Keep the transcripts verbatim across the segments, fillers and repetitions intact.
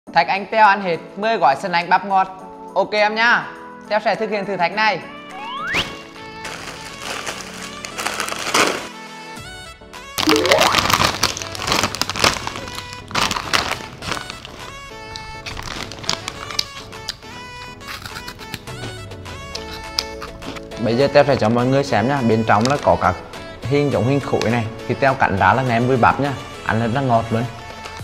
Thạch Anh Teo ăn hết mười gói sân anh bắp ngọt. Ok em nhá. Teo sẽ thực hiện thử thách này. Bây giờ Teo sẽ cho mọi người xem nhá. Bên trong là có các hình giống hình khối này. Khi Teo cắn ra là ném với bắp nhá. Ăn rất là ngọt luôn.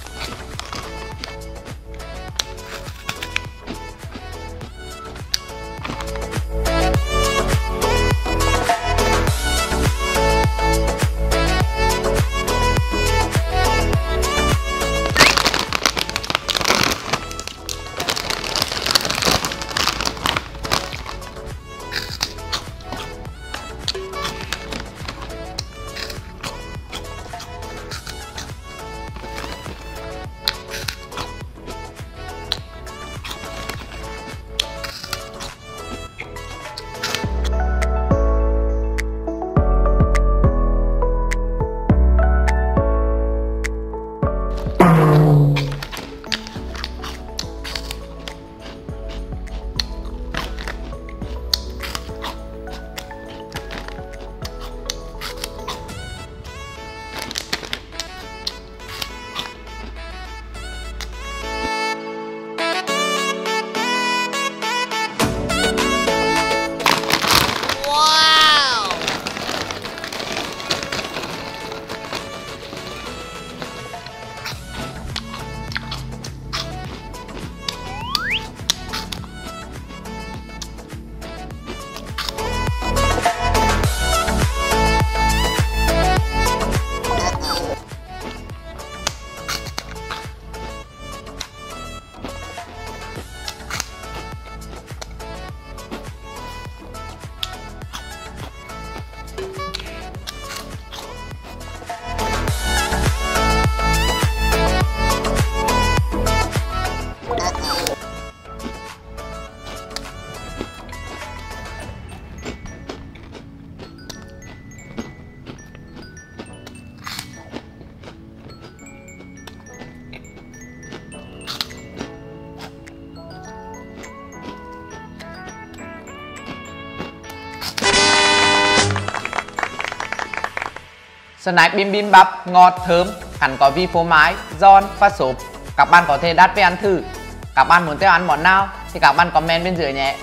Snack bim bim bắp ngọt thơm, hẳn có vị phô mái, giòn và xốp. Các bạn có thể đặt về ăn thử. Các bạn muốn Teo ăn món nào thì các bạn comment bên dưới nhé.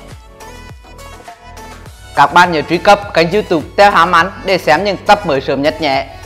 Các bạn nhớ truy cập kênh YouTube Teo Ham Ăn để xem những tập mới sớm nhất nhé.